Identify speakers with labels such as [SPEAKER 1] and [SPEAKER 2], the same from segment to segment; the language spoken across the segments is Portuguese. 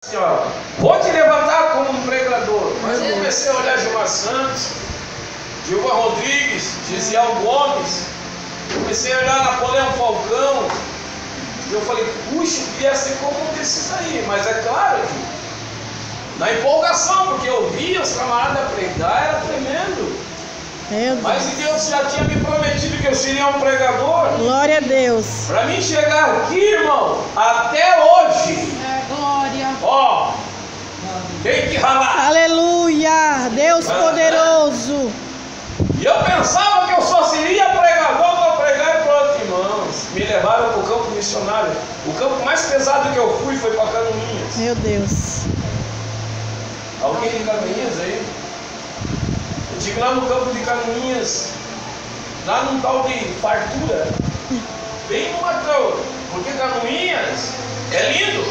[SPEAKER 1] Assim, ó, vou te levantar como um pregador. Mas eu comecei a olhar Gilmar Santos, Gilmar Rodrigues, Gisiel Gomes, comecei a olhar Napoleão Falcão. E eu falei, puxa, queria ser como um desses aí. Mas é claro que na empolgação, porque eu via os camaradas pregar, era tremendo. Mas Deus já tinha me prometido que eu seria um pregador.
[SPEAKER 2] Glória a Deus.
[SPEAKER 1] Para mim chegar aqui, irmão, até hoje.
[SPEAKER 2] Glória.
[SPEAKER 1] Ó, tem que ralar.
[SPEAKER 2] Aleluia. Deus poderoso.
[SPEAKER 1] E eu pensava que eu só seria pregador para pregar para outros irmãos. Me levaram para o campo missionário. O campo mais pesado que eu fui foi para Canoinhas.
[SPEAKER 2] Meu Deus.
[SPEAKER 1] Alguém de Canoinhas aí? Eu estive lá no campo de Canoinhas, lá num tal de fartura, bem no matão, porque Canoinhas é lindo.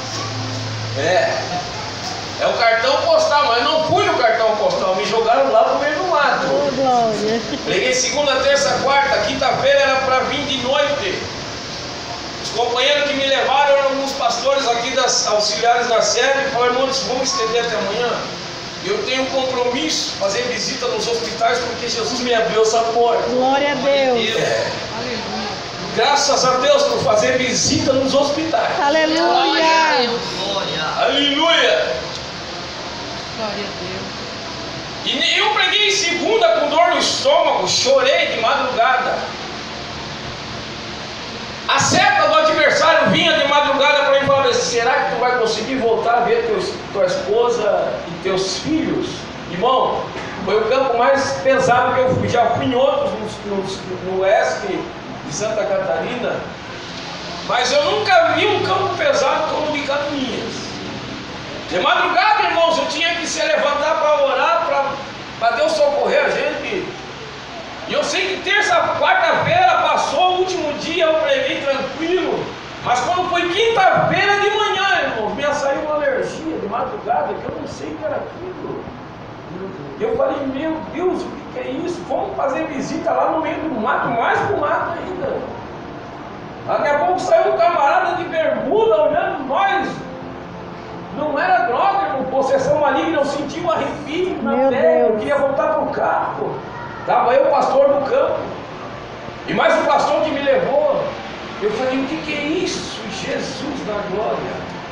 [SPEAKER 1] É o cartão postal, mas não fui no cartão postal, me jogaram lá no meio do mato.
[SPEAKER 2] Oh, glória.
[SPEAKER 1] Preguei segunda, terça, quarta, quinta-feira era para vir de noite. Os companheiros que me levaram eram alguns pastores aqui das auxiliares da sede e falaram, irmãos, vamos estender até amanhã. Eu tenho um compromisso, fazer visita nos hospitais, porque Jesus me abriu essa porta.
[SPEAKER 2] Glória a Deus.
[SPEAKER 3] Aleluia.
[SPEAKER 1] Graças a Deus por fazer visita nos hospitais.
[SPEAKER 2] Aleluia.
[SPEAKER 3] Glória.
[SPEAKER 1] Aleluia.
[SPEAKER 3] Glória a Deus.
[SPEAKER 1] E eu preguei segunda com dor no estômago, chorei de madrugada. A seta do adversário vinha de madrugada para mim e falava, será que tu vai conseguir voltar a ver tua esposa e teus filhos? Irmão, foi o campo mais pesado que eu fui. Já fui em outros no oeste de Santa Catarina, mas eu nunca vi um campo pesado como o de Canoinhas. De madrugada, irmãos, eu tinha que se levantar para orar, para Deus socorrer a gente. E eu sei que terça, quarta-feira passou, o último dia eu preguei tranquilo, mas quando foi quinta-feira de manhã, irmãos, me saiu uma alergia de madrugada, que eu não sei o que era aquilo. E eu falei, meu Deus, o que é isso? Vamos fazer visita lá no meio do mato, mais pro mato ainda. Daqui a pouco saiu um camarada de bermuda olhando nós. Não era droga, irmão, possessão maligna, eu senti um arrepio na pele, eu queria voltar pro carro. Estava eu, o pastor do campo, e mais o pastor que me levou. Eu falei, o que é isso? Jesus da glória.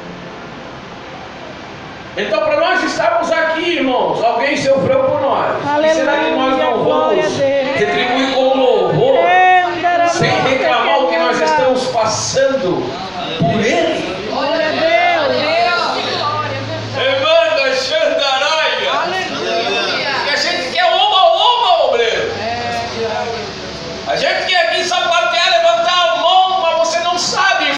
[SPEAKER 1] Então, para nós estarmos aqui, irmãos, alguém sofreu por nós.
[SPEAKER 2] Aleluia,
[SPEAKER 1] e será que nós não vamos retribuir com louvor, sem reclamar o que nós estamos passando?